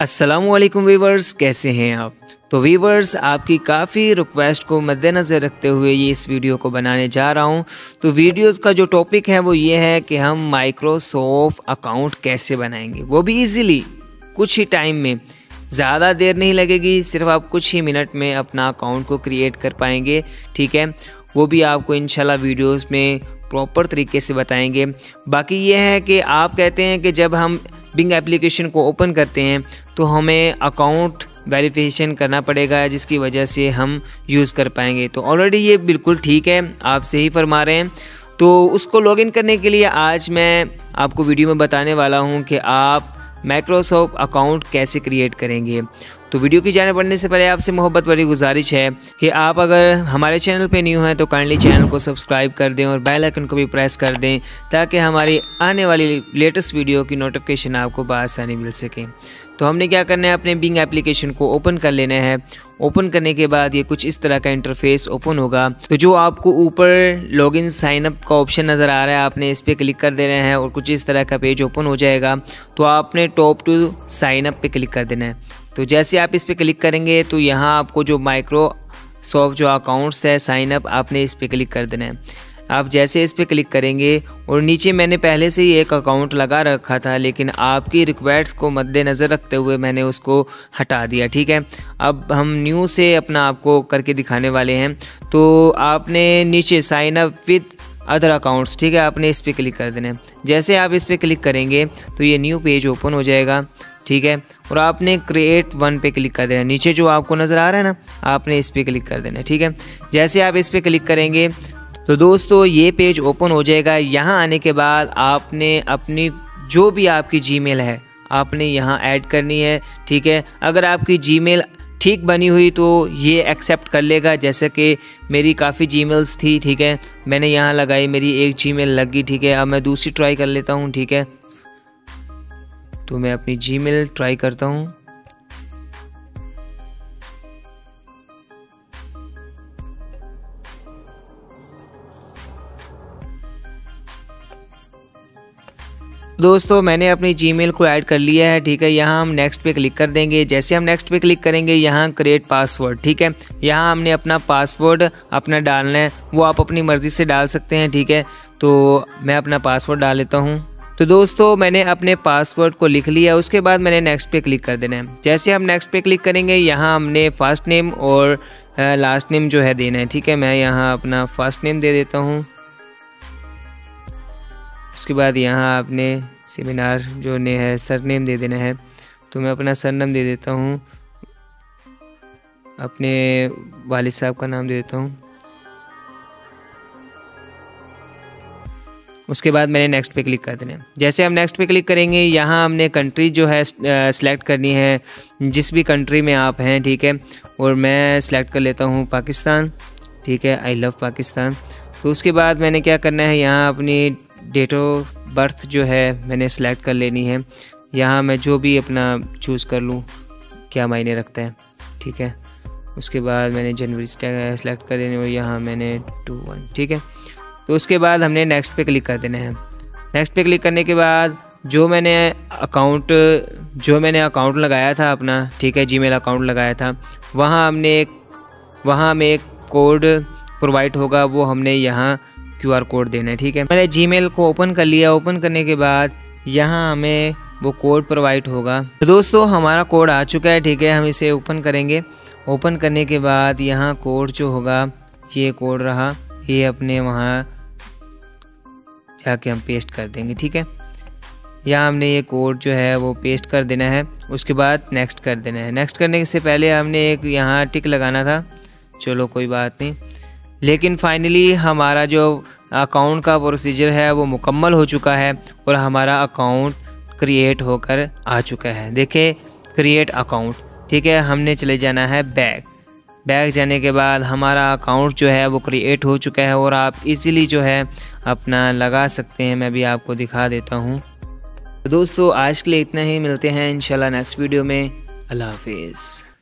अस्सलामुअलैकुम वीवर्स, कैसे हैं आप। तो वीवर्स, आपकी काफ़ी रिक्वेस्ट को मद्देनज़र रखते हुए ये इस वीडियो को बनाने जा रहा हूँ। तो वीडियो का जो टॉपिक है वो ये है कि हम माइक्रोसॉफ्ट अकाउंट कैसे बनाएंगे, वो भी इजीली कुछ ही टाइम में। ज़्यादा देर नहीं लगेगी, सिर्फ आप कुछ ही मिनट में अपना अकाउंट को क्रिएट कर पाएंगे। ठीक है, वो भी आपको इंशाल्लाह वीडियोस में प्रॉपर तरीके से बताएंगे। बाकी ये है कि आप कहते हैं कि जब हम बिंग एप्लीकेशन को ओपन करते हैं तो हमें अकाउंट वेरिफिकेशन करना पड़ेगा, जिसकी वजह से हम यूज़ कर पाएंगे। तो ऑलरेडी ये बिल्कुल ठीक है, आप सही फरमा रहे हैं। तो उसको लॉगिन करने के लिए आज मैं आपको वीडियो में बताने वाला हूँ कि आप माइक्रोसॉफ्ट अकाउंट कैसे क्रिएट करेंगे। तो वीडियो की जाने बढ़ने से पहले आपसे मोहब्बत भरी गुजारिश है कि आप अगर हमारे चैनल पे न्यू हैं तो काइंडली चैनल को सब्सक्राइब कर दें और बेल आइकन को भी प्रेस कर दें, ताकि हमारी आने वाली लेटेस्ट वीडियो की नोटिफिकेशन आपको बआसानी मिल सके। तो हमने क्या करना है, अपने बिंग एप्लीकेशन को ओपन कर लेना है। ओपन करने के बाद ये कुछ इस तरह का इंटरफेस ओपन होगा। तो जो आपको ऊपर लॉगिन साइन अप का ऑप्शन नज़र आ रहा है, आपने इस पर क्लिक कर देना है और कुछ इस तरह का पेज ओपन हो जाएगा। तो आपने टॉप टू साइन अप पे क्लिक कर देना है। तो जैसे आप इस पर क्लिक करेंगे तो यहाँ आपको जो माइक्रोसॉफ्ट जो अकाउंट्स है साइन अप, आपने इस पर क्लिक कर देना है। आप जैसे इस पर क्लिक करेंगे और नीचे मैंने पहले से ही एक अकाउंट लगा रखा था, लेकिन आपकी रिक्वेस्ट को मद्देनज़र रखते हुए मैंने उसको हटा दिया। ठीक है, अब हम न्यू से अपना आपको करके दिखाने वाले हैं। तो आपने नीचे sign up with other accounts, ठीक है, आपने इस पर क्लिक कर देना है। जैसे आप इस पर क्लिक करेंगे तो ये न्यू पेज ओपन हो जाएगा। ठीक है, और आपने क्रिएट वन पे क्लिक कर देना है। नीचे जो आपको नज़र आ रहा है ना, आपने इस पर क्लिक कर देना है। ठीक है, जैसे आप इस पर क्लिक करेंगे तो दोस्तों ये पेज ओपन हो जाएगा। यहाँ आने के बाद आपने अपनी जो भी आपकी जीमेल है आपने यहाँ ऐड करनी है। ठीक है, अगर आपकी जीमेल ठीक बनी हुई तो ये एक्सेप्ट कर लेगा। जैसे कि मेरी काफ़ी जीमेल्स थी, ठीक है, मैंने यहाँ लगाई, मेरी एक जीमेल लग गई। ठीक है, अब मैं दूसरी ट्राई कर लेता हूँ। ठीक है, तो मैं अपनी जीमेल ट्राई करता हूँ। दोस्तों मैंने अपनी जीमेल को ऐड कर लिया है। ठीक है, यहाँ हम नेक्स्ट पे क्लिक कर देंगे। जैसे हम नेक्स्ट पे क्लिक करेंगे यहाँ क्रिएट पासवर्ड, ठीक है, यहाँ हमने अपना पासवर्ड अपना डालना है, वो आप अपनी मर्ज़ी से डाल सकते हैं। ठीक है, तो मैं अपना पासवर्ड डाल लेता हूँ। तो दोस्तों मैंने अपने पासवर्ड को लिख लिया, उसके बाद मैंने नेक्स्ट पे क्लिक कर देना है। जैसे हम नेक्स्ट पे क्लिक करेंगे यहाँ हमने फर्स्ट नेम और लास्ट नेम जो है देना है। ठीक है, मैं यहाँ अपना फर्स्ट नेम दे देता हूँ। उसके बाद यहाँ आपने सेमिनार जो ने है सरनेम दे देना है। तो मैं अपना सरनेम दे देता हूँ, अपने वालिद साहब का नाम दे देता हूँ। उसके बाद मैंने नेक्स्ट पे क्लिक कर देना है। जैसे हम नेक्स्ट पे क्लिक करेंगे यहाँ हमने कंट्री जो है सिलेक्ट करनी है, जिस भी कंट्री में आप हैं। ठीक है, और मैं सिलेक्ट कर लेता हूँ पाकिस्तान। ठीक है, आई लव पाकिस्तान। तो उसके बाद मैंने क्या करना है, यहाँ अपनी डेट ऑफ बर्थ जो है मैंने सेलेक्ट कर लेनी है। यहाँ मैं जो भी अपना चूज़ कर लूँ, क्या मायने रखता है। ठीक है, उसके बाद मैंने जनवरी सेलेक्ट कर देनी और यहाँ मैंने 21। ठीक है, तो उसके बाद हमने नेक्स्ट पे क्लिक कर देना है। नेक्स्ट पे क्लिक करने के बाद जो मैंने अकाउंट लगाया था अपना, ठीक है, जीमेल अकाउंट लगाया था, वहाँ हमें एक कोड प्रोवाइड होगा, वो हमने यहाँ QR कोड देना है। ठीक है, मैंने जीमेल को ओपन कर लिया। ओपन करने के बाद यहाँ हमें वो कोड प्रोवाइड होगा। तो दोस्तों हमारा कोड आ चुका है। ठीक है, हम इसे ओपन करेंगे। ओपन करने के बाद यहाँ कोड जो होगा, ये कोड रहा, ये अपने वहाँ जाके हम पेस्ट कर देंगे। ठीक है, यहाँ हमने ये कोड जो है वो पेस्ट कर देना है। उसके बाद नेक्स्ट कर देना है। नेक्स्ट करने से पहले हमने एक यहाँ टिक लगाना था, चलो कोई बात नहीं। लेकिन फाइनली हमारा जो अकाउंट का प्रोसीजर है वो मुकम्मल हो चुका है और हमारा अकाउंट क्रिएट होकर आ चुका है। देखें, क्रिएट अकाउंट। ठीक है, हमने चले जाना है बैक जाने के बाद हमारा अकाउंट जो है वो क्रिएट हो चुका है और आप इजीली जो है अपना लगा सकते हैं। मैं भी आपको दिखा देता हूँ। तो दोस्तों आज के लिए इतना ही, मिलते हैं इंशाल्लाह नेक्स्ट वीडियो में। अल्लाह हाफिज़।